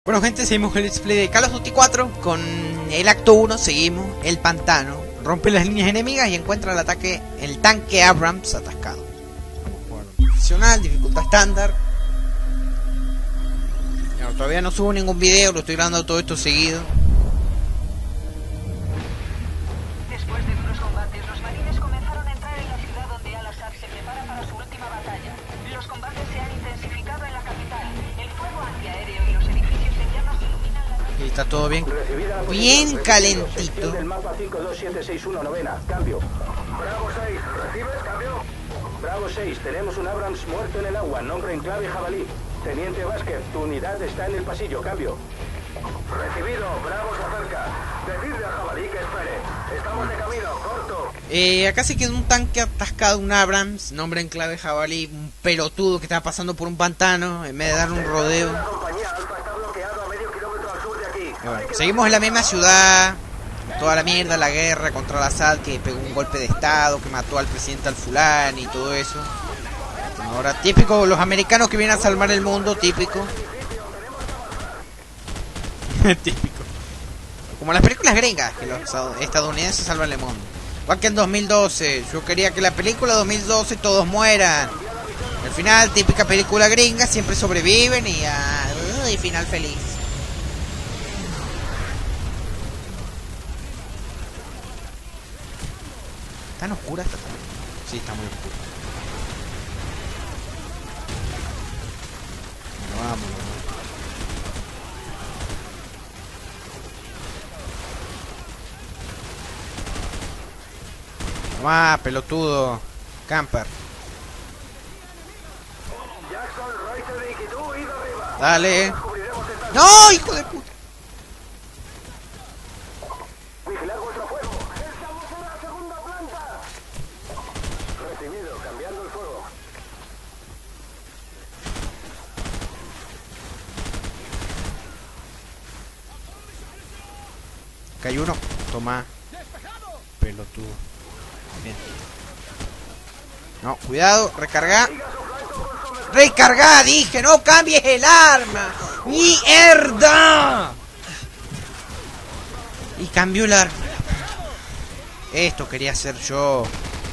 Bueno gente, seguimos el display de Call of Duty 4 con el acto 1, seguimos el pantano, rompe las líneas enemigas y encuentra el tanque Abrams atascado. Vamos a jugar profesional, dificultad estándar. Bueno, todavía no subo ningún video, lo estoy grabando todo esto seguido. Después de duros combates, los marines comenzaron a entrar en la ciudad donde Al-Assad se prepara para su última batalla. Los combates se han intensificado en la capital. El fuego antiaéreo y los edificios en llamas iluminan la noche. Y está todo bien calentito. Del mapa 52761 novena, cambio. Bravo 6, ¿recibes? Cambio. Bravo 6, tenemos un Abrams muerto en el agua, nombre en clave Jabalí. Teniente Vázquez, tu unidad está en el pasillo, cambio. Recibido, Bravo se acerca. Decidle a Jabalí que espere. Estamos de camino, corto. Acá se quedó un tanque atascado, un Abrams, nombre en clave Jabalí, un pelotudo que estaba pasando por un pantano en vez de dar un rodeo. La compañía Alfa está bloqueado a medio kilómetro al sur de aquí. Y bueno, seguimos en la misma ciudad, toda la mierda, la guerra contra Al-Assad, que pegó un golpe de estado, que mató al presidente al-Fulani y todo eso. Ahora, típico, los americanos que vienen a salvar el mundo, típico. Típico. Como las películas gringas, que los estadounidenses salvan el mundo. Igual que en 2012, yo quería que la película 2012 todos mueran. Al final, típica película gringa, siempre sobreviven y final feliz. ¿Tan oscura esta también? Sí, está muy oscura. Vamos. Tomá, pelotudo. Camper. Jackson, Reuter y tú, id arriba. Dale. Cubriremos esta... ¡No, hijo de puta! Vigilar vuestro fuego. Estamos en la segunda planta. Recibido, cambiando el fuego. Acá hay uno. Toma. Pelotudo. Bien. No, cuidado, recarga. ¡Recarga! Dije, no cambies el arma. ¡Mierda! Y cambió el arma. Esto quería hacer yo.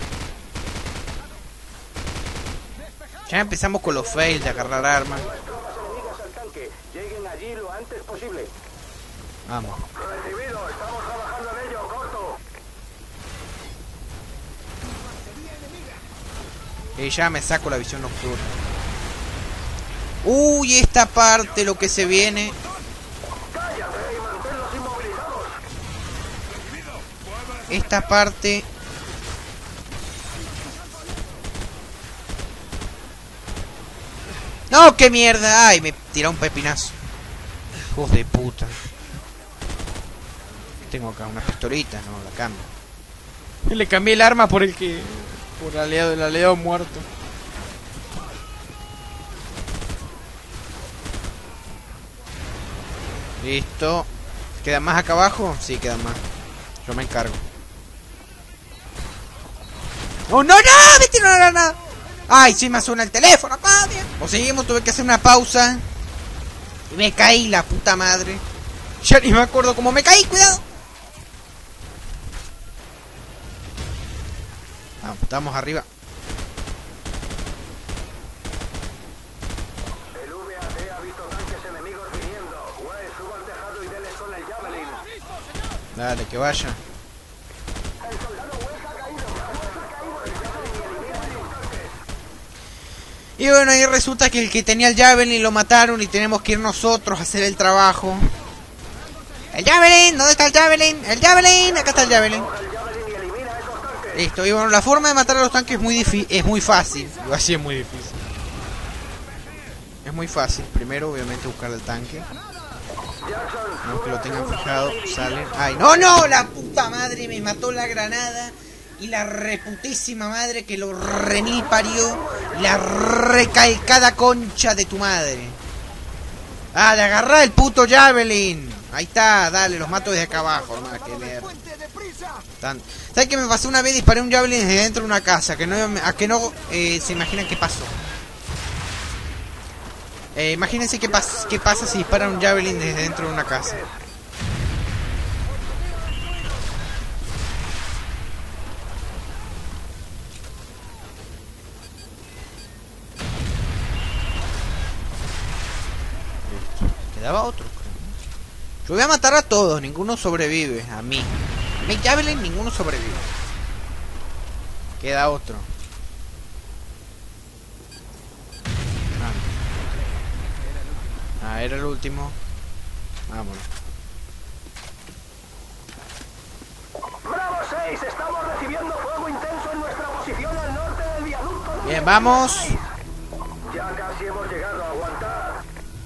Ya empezamos con los fails de agarrar armas. Tropas enemigas al tanque. Lleguen allí lo antes posible. Vamos. Recibido, estamos trabajando en ello, corto. Y ya me saco la visión nocturna. Uy, esta parte, lo que se viene. Cállate y manténlos inmovilizados. Esta parte. ¡No, qué mierda! ¡Ay, me tiró un pepinazo! Hijos de puta. Tengo acá una pistolita, no, la cambio. Le cambié el arma por el que... por el aliado muerto. Listo. ¿Quedan más acá abajo? Sí, quedan más. Yo me encargo. ¡Oh, no, no! ¡Me tiró una granada! ¡Ay, sí me suena el teléfono! ¡Padre! O seguimos, tuve que hacer una pausa. Y me caí, la puta madre. Ya ni me acuerdo cómo me caí, cuidado. Vamos, estamos arriba. El VAT ha visto tanques enemigos viniendo. Güey, suba al tejado y denles con el Javelin. Dale, que vaya. El soldado West ha caído. West ha caído. El Javelin y elimina esos tanques. Y bueno, ahí resulta que el que tenía el Javelin lo mataron y tenemos que ir nosotros a hacer el trabajo. ¡El Javelin! ¿Dónde está el Javelin? ¡El Javelin! Acá está el Javelin. Coge el Javelin y elimina esos tanques. Listo, y bueno, la forma de matar a los tanques es muy fácil. Así es muy difícil. Es muy fácil. Primero, obviamente, buscar el tanque. No que lo tengan fijado, salen. ¡Ay, no, no! ¡La puta madre! Me mató la granada. Y la reputísima madre que lo remil parió. La recalcada concha de tu madre. ¡Ah, le agarrá el puto Javelin! Ahí está, dale, los mato desde acá abajo, hermano, qué mierda. ¿Sabes qué me pasó una vez? Disparé un Javelin desde dentro de una casa, que no se imaginan qué pasó. Imagínense qué pasa si disparan un Javelin desde dentro de una casa. Quedaba otro, creo. Yo voy a matar a todos, ninguno sobrevive. A mí. A mí Javelin, ninguno sobrevive. Queda otro. Era el último. Vámonos. Bravo 6, estamos recibiendo fuego intenso en nuestra posición al norte del viaducto. Bien, vamos. Ya casi hemos llegado a aguantar.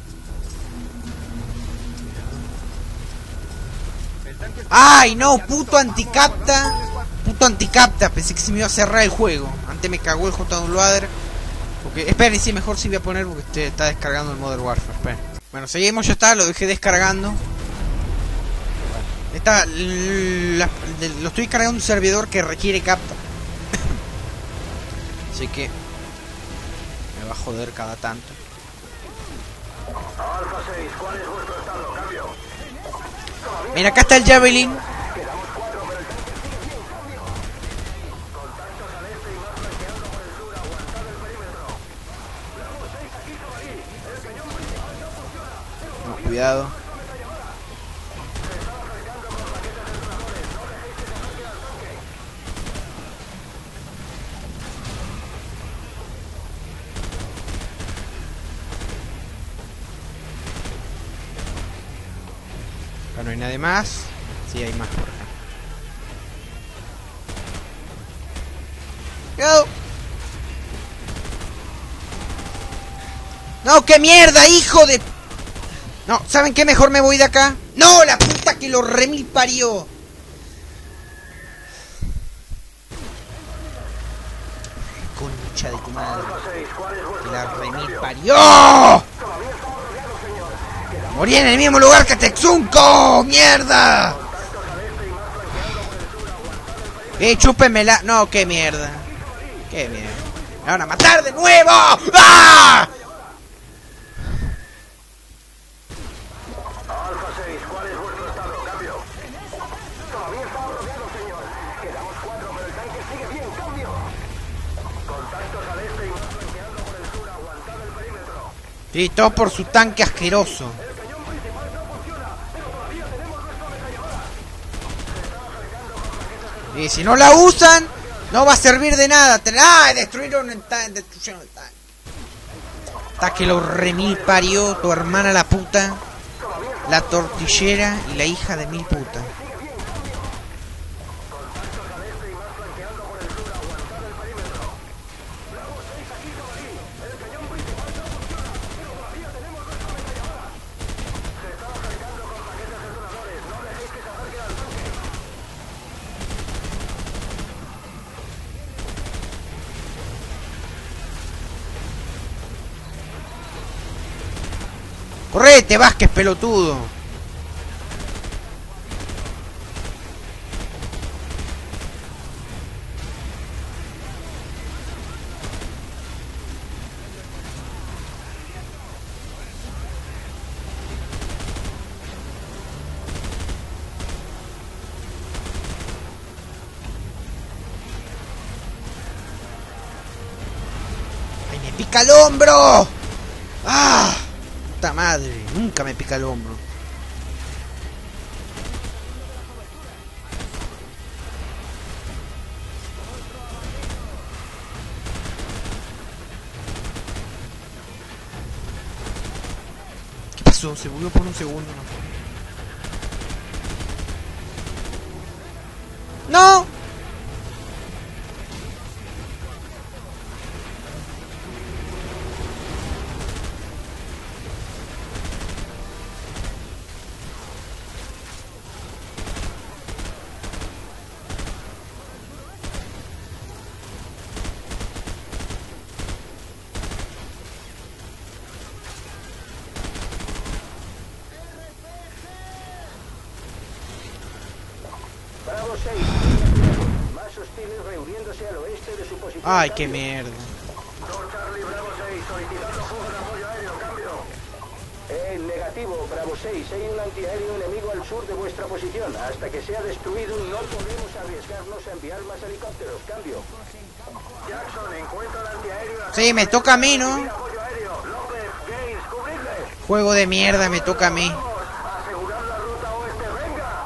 ¡Ay, no! ¡Puto anticapta! ¡Puto anticapta! Pensé que se me iba a cerrar el juego. Antes me cagó el J-Downloader. Porque, esperen, sí, mejor sí voy a poner porque está descargando el Modern Warfare. Esperen. Bueno, seguimos, ya está, lo dejé descargando. Lo estoy cargando un servidor que requiere capta. Así que me va a joder cada tanto. Alfa 6, ¿cuál es vuestro estado? Cambio. Mira, acá está el Javelin. Quedamos 4, pero el tanque sigue bien. Cambio. Contactos al este y más flanqueando por el sur. Aguantad el perímetro. Bravo 6, aquí Jabalí. El cañón principal no funciona. No, cuidado. Se están acercando con paquetes detonadores. No dejéis que se acerque al tanque. Acá no hay nadie más. Sí, hay más por acá. ¡Go! ¡No, qué mierda, hijo de... No, ¿saben qué? Mejor me voy de acá. ¡No, la puta que lo remil parió! Concha de tu madre. Alfa 6, ¿cuál es vuestro Que la estado? remil Cambio. parió. Todavía estamos rodeados, señor. Quedamos Morí en el mismo lugar que Texunco. ¡Mierda! contactos al este y más flanqueando por el sur. Aguantad el perímetro. Chúpenmela. No, qué mierda. Qué mierda. Me van a matar de nuevo. ¡Ah! Alfa 6, ¿cuál es vuestro estado? Cambio. Todavía estamos rodeados, señor. Quedamos 4, pero el tanque sigue bien. Cambio. Contactos al este y más flanqueando por el sur. Aguantad el perímetro. Sí, todo por su tanque asqueroso. El cañón principal no funciona, pero todavía tenemos nuestra ametralladora. Se están acercando con paquetes de... Y si no la usan, no va a servir de nada. ¡Ah! Destruyeron el tanque. Destruyeron el tanque. Hasta que lo remil parió tu hermana la puta. La tortillera y la hija de mil puta. Contactos al este y más flanqueando por el sur. Aguantad el perímetro. Bravo 6, aquí Jabalí. El cañón principal no funciona, pero todavía tenemos nuestra ametralladora. Se están acercando con paquetes detonadores. No dejéis que se acerquen al tanque. ¡Correte, Vázquez, pelotudo! ¡Ay, me pica el hombro! ¡Ah! ¡Puta madre! Nunca me pica el hombro. ¿Qué pasó? Se volvió por un segundo. ¡No! Bravo 6. Más hostiles reuniéndose al oeste de su posición. ¡Ay, qué mierda! 2 Charlie, Bravo 6, solicitando fuego de apoyo aéreo, cambio. Negativo, Bravo 6. Hay un antiaéreo enemigo al sur de vuestra posición. Hasta que sea destruido no podemos arriesgarnos a enviar más helicópteros. Cambio. Jackson, encuentra el antiaéreo. Sí, me toca a mí, ¿no? Apoyo aéreo. López, Gaines, cubridle. Juego de mierda, me toca a mí. Asegurar la ruta oeste, venga.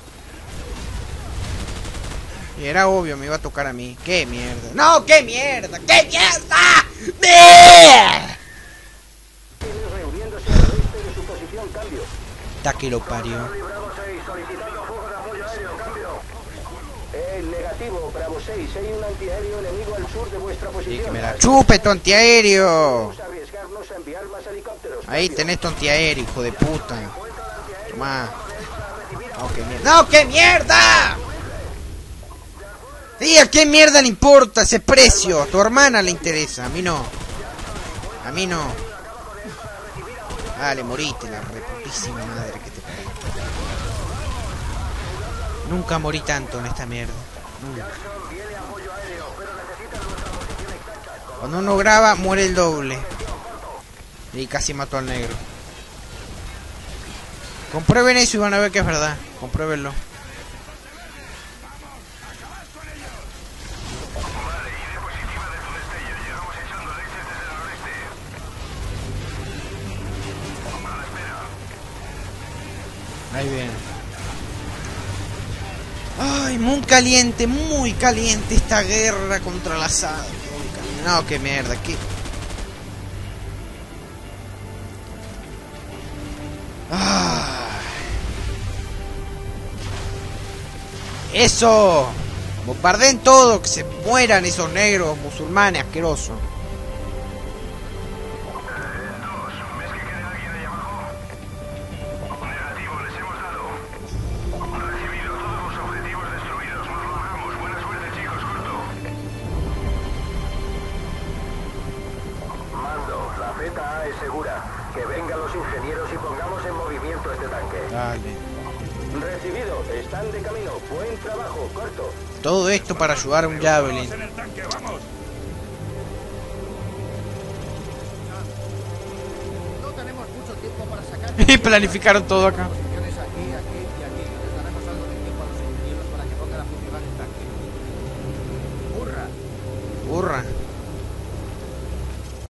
Y era obvio, me iba a tocar a mí. ¡Qué mierda! ¡No, qué mierda! ¡Qué mierda! ¡Bleh! Reuniéndose al oeste de su posición, cambio. Ta que lo parió. Bravo 6, solicitando fuego de apoyo aéreo, cambio. Negativo, Bravo 6. Hay un antiaéreo enemigo al sur de vuestra Sí, posición. que me la chupe, tu antiaéreo. Vamos a arriesgarnos a enviar más helicópteros. Ahí tenés tu antiaéreo, hijo de puta. Tomá. No, qué mierda. ¡No, qué mierda! Sí, ¿a qué mierda le importa ese precio? A tu hermana le interesa, a mí no. A mí no. Dale, moriste, la reputísima madre que te parió. Nunca morí tanto en esta mierda. Nunca. Cuando uno graba, muere el doble. Y casi mató al negro. Comprueben eso y van a ver que es verdad. Compruébenlo. Ahí viene. Ay, muy caliente esta guerra contra la SAD. No, qué mierda, qué... ¡Eso! Bombardeen todo, que se mueran esos negros musulmanes asquerosos. Mando, la ZA es segura. Que vengan los ingenieros y pongamos en movimiento este tanque. Dale. Recibido, están de camino. Buen trabajo, corto. Todo esto para ayudar a un Javelin. No tenemos mucho tiempo para sacar Y planificaron todo acá. posiciones aquí, aquí y aquí. Les daremos algo de tiempo a los ingenieros para que pongan a funcionar el tanque. ¡Hurra! Burra.